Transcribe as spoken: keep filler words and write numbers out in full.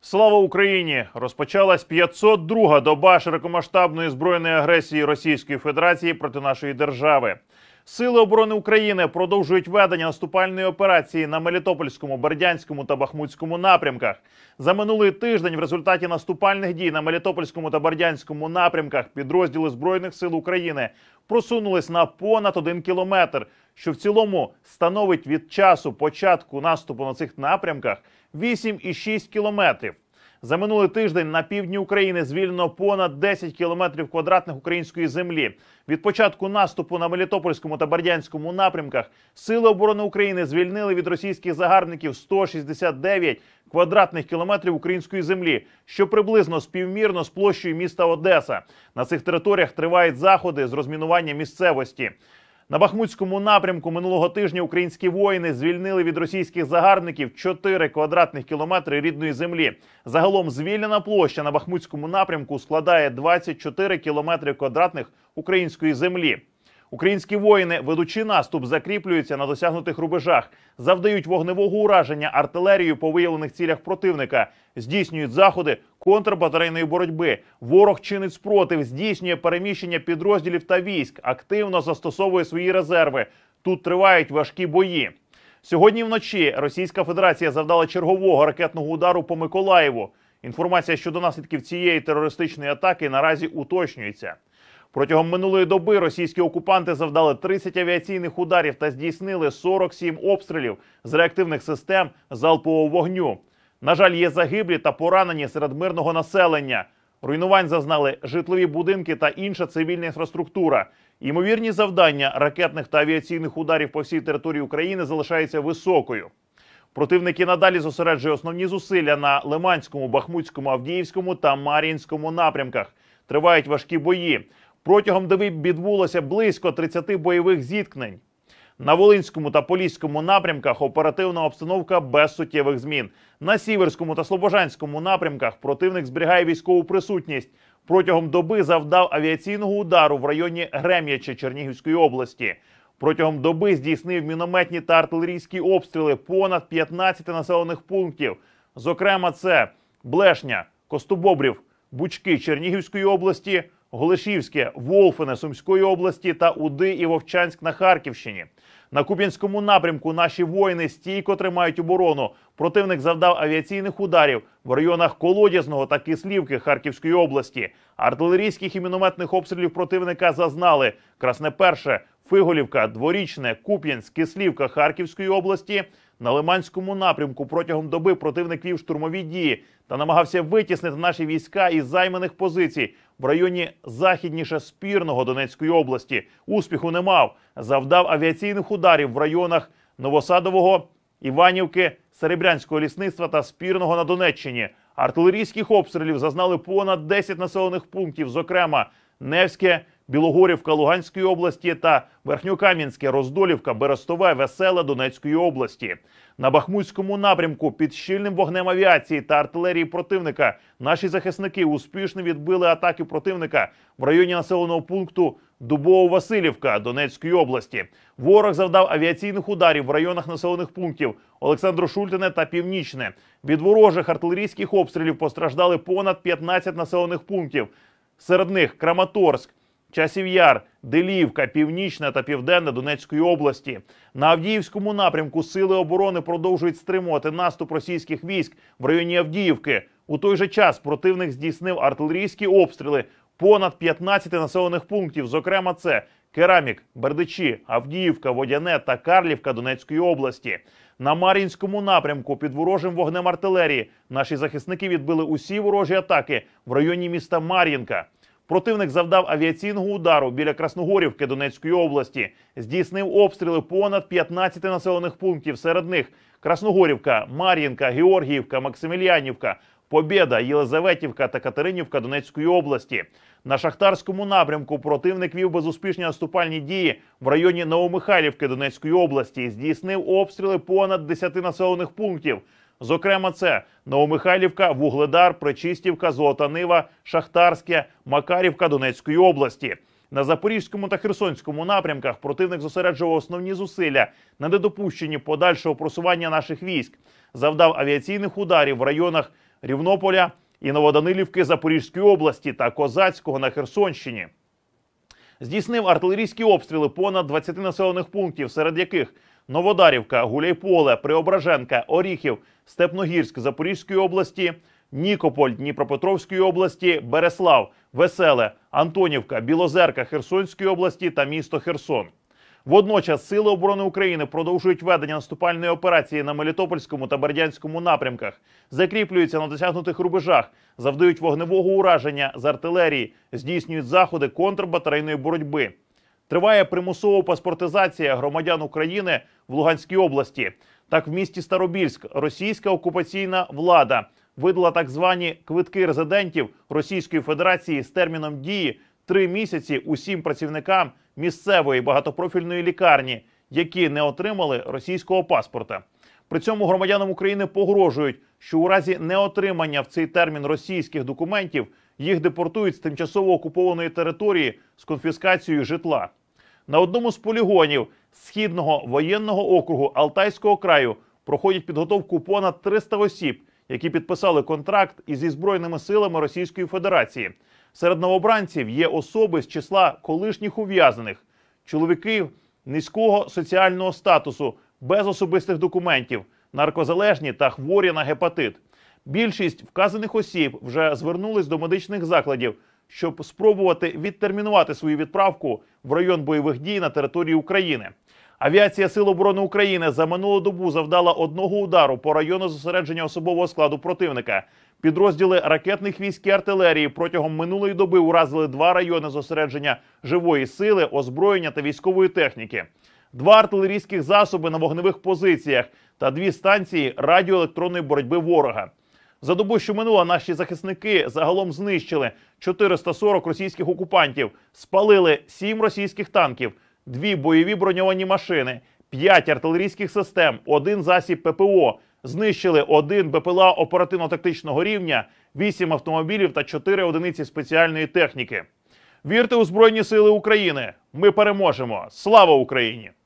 Слава Україні! Розпочалась п'ятсот друга доба широкомасштабної збройної агресії Російської Федерації проти нашої держави. Сили оборони України продовжують ведення наступальної операції на Мелітопольському, Бердянському та Бахмутському напрямках. За минулий тиждень в результаті наступальних дій на Мелітопольському та Бердянському напрямках підрозділи Збройних сил України просунулись на понад один кілометр, що в цілому становить від часу початку наступу на цих напрямках вісім і шість кілометрів. За минулий тиждень на півдні України звільнено понад десять кілометрів квадратних української землі. Від початку наступу на Мелітопольському та Бердянському напрямках Сили оборони України звільнили від російських загарбників сто шістдесят дев'ять квадратних кілометрів української землі, що приблизно співмірно з площею міста Одеса. На цих територіях тривають заходи з розмінування місцевості. На Бахмутському напрямку минулого тижня українські воїни звільнили від російських загарбників чотири квадратних кілометри рідної землі. Загалом звільнена площа на Бахмутському напрямку складає двадцять чотири кілометри квадратних української землі. Українські воїни, ведучи наступ, закріплюються на досягнутих рубежах, завдають вогневого ураження артилерією по виявлених цілях противника, здійснюють заходи контрбатарейної боротьби. Ворог чинить спротив, здійснює переміщення підрозділів та військ, активно застосовує свої резерви. Тут тривають важкі бої. Сьогодні вночі Російська Федерація завдала чергового ракетного удару по Миколаєву. Інформація щодо наслідків цієї терористичної атаки наразі уточнюється. Протягом минулої доби російські окупанти завдали тридцять авіаційних ударів та здійснили сорок сім обстрілів з реактивних систем залпового вогню. На жаль, є загиблі та поранені серед мирного населення. Руйнувань зазнали житлові будинки та інша цивільна інфраструктура. Ймовірні завдання ракетних та авіаційних ударів по всій території України залишаються високою. Противник і надалі зосереджує основні зусилля на Лиманському, Бахмутському, Авдіївському та Мар'їнському напрямках. Тривають важкі бої. Протягом доби відбулося близько тридцяти бойових зіткнень. На Волинському та Поліському напрямках оперативна обстановка без суттєвих змін. На Сіверському та Слобожанському напрямках противник зберігає військову присутність. Протягом доби завдав авіаційного удару в районі Грем'яча Чернігівської області. Протягом доби здійснив мінометні та артилерійські обстріли понад п'ятнадцяти населених пунктів. Зокрема, це Блешня, Костобобрів, Бучки Чернігівської області, Голишівське, Волфине Сумської області та Уди і Вовчанськ на Харківщині. На Куп'янському напрямку наші воїни стійко тримають оборону. Противник завдав авіаційних ударів в районах Колодязного та Кислівки Харківської області. Артилерійських і мінометних обстрілів противника зазнали Красне Перше, Фиголівка, Дворічне, Куп'янськ, Кислівка Харківської області. На Лиманському напрямку протягом доби противник вів штурмові дії та намагався витіснити наші війська із займаних позицій в районі західніше Спірного Донецької області. Успіху не мав. Завдав авіаційних ударів в районах Новосадового, Іванівки, Серебрянського лісництва та Спірного на Донеччині. Артилерійських обстрілів зазнали понад десять населених пунктів, зокрема Невське, Білогорівка Луганської області та Верхньокам'янське, Роздолівка, Берестове, Веселе Донецької області. На Бахмутському напрямку під щільним вогнем авіації та артилерії противника наші захисники успішно відбили атаки противника в районі населеного пункту Дубово-Василівка Донецької області. Ворог завдав авіаційних ударів в районах населених пунктів Олександро-Шультине та Північне. Від ворожих артилерійських обстрілів постраждали понад п'ятнадцять населених пунктів. Серед них Краматорськ, Часів Яр, Деліївка, Північна та Південна Донецької області. На Авдіївському напрямку Сили оборони продовжують стримувати наступ російських військ в районі Авдіївки. У той же час противник здійснив артилерійські обстріли понад п'ятнадцяти населених пунктів, зокрема це Керамік, Бердичі, Авдіївка, Водяне та Карлівка Донецької області. На Мар'їнському напрямку під ворожим вогнем артилерії наші захисники відбили усі ворожі атаки в районі міста Мар'їнка. Противник завдав авіаційного удару біля Красногорівки Донецької області. Здійснив обстріли понад п'ятнадцяти населених пунктів, серед них Красногорівка, Мар'їнка, Георгіївка, Максимілянівка, Побєда, Єлизаветівка та Катеринівка Донецької області. На Шахтарському напрямку противник вів безуспішні наступальні дії в районі Новомихайлівки Донецької області. Здійснив обстріли понад десяти населених пунктів. Зокрема, це Новомихайлівка, Вугледар, Пречистівка, Золота Нива, Шахтарське, Макарівка Донецької області. На Запорізькому та Херсонському напрямках противник зосереджував основні зусилля на недопущенні подальшого просування наших військ. Завдав авіаційних ударів в районах Рівнополя і Новоданилівки Запорізької області та Козацького на Херсонщині. Здійснив артилерійські обстріли понад двадцяти населених пунктів, серед яких Новодарівка, Гуляйполе, Преображенка, Оріхів, Степногірськ Запорізької області, Нікополь Дніпропетровської області, Береслав, Веселе, Антонівка, Білозерка Херсонської області та місто Херсон. Водночас Сили оборони України продовжують ведення наступальної операції на Мелітопольському та Бердянському напрямках, закріплюються на досягнутих рубежах, завдають вогневого ураження з артилерії, здійснюють заходи контрбатарейної боротьби. Триває примусова паспортизація громадян України в Луганській області. Так, в місті Старобільськ російська окупаційна влада видала так звані квитки резидентів Російської Федерації з терміном дії три місяці усім працівникам місцевої багатопрофільної лікарні, які не отримали російського паспорта. При цьому громадянам України погрожують, що у разі неотримання в цей термін російських документів їх депортують з тимчасово окупованої території з конфіскацією житла. На одному з полігонів Східного воєнного округу Алтайського краю проходять підготовку понад триста осіб, які підписали контракт із Збройними силами Російської Федерації. Серед новобранців є особи з числа колишніх ув'язнених, чоловіки низького соціального статусу, без особистих документів, наркозалежні та хворі на гепатит. Більшість вказаних осіб вже звернулись до медичних закладів, щоб спробувати відтермінувати свою відправку в район бойових дій на території України. Авіація Сил оборони України за минулу добу завдала одного удару по району зосередження особового складу противника. Підрозділи ракетних військ і артилерії протягом минулої доби уразили два райони зосередження живої сили, озброєння та військової техніки, два артилерійських засоби на вогневих позиціях та дві станції радіоелектронної боротьби ворога. За добу, що минула, наші захисники загалом знищили чотириста сорок російських окупантів, спалили сім російських танків, дві бойові броньовані машини, п'ять артилерійських систем, один засіб ППО, знищили один БПЛА оперативно-тактичного рівня, вісім автомобілів та чотири одиниці спеціальної техніки. Вірте у Збройні Сили України! Ми переможемо! Слава Україні!